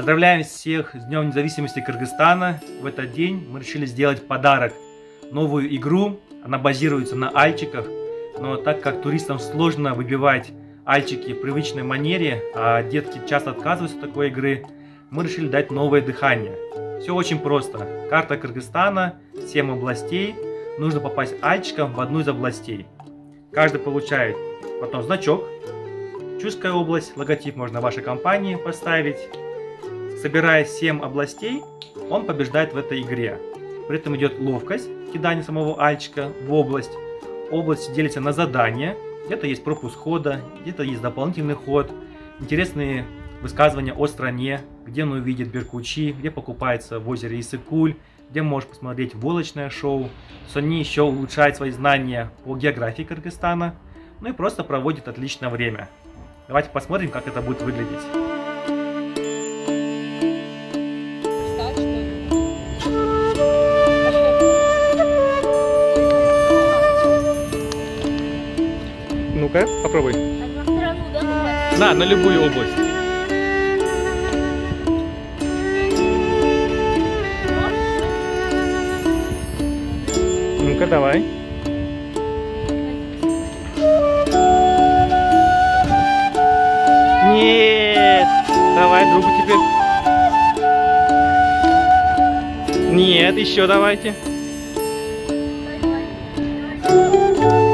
Поздравляем всех с Днем независимости Кыргызстана. В этот день мы решили сделать подарок. Новую игру. Она базируется на альчиках. Но так как туристам сложно выбивать альчики в привычной манере, а детки часто отказываются от такой игры, мы решили дать новое дыхание. Все очень просто. Карта Кыргызстана, 7 областей. Нужно попасть альчиком в одну из областей. Каждый получает потом значок. Чувская область, логотип можно вашей компании поставить. Собирая 7 областей, он побеждает в этой игре. При этом идет ловкость, кидание самого альчика в область. Области делятся на задания. Где-то есть пропуск хода, где-то есть дополнительный ход. Интересные высказывания о стране, где он увидит Беркучи, где покупается в озере Иссык-Куль, где может посмотреть волочное шоу. Они еще улучшают свои знания по географии Кыргызстана. Ну и просто проводят отличное время. Давайте посмотрим, как это будет выглядеть. Ну-ка, попробуй. На любую область. Ну-ка, давай. Нет! Давай другу теперь. Нет, еще давайте.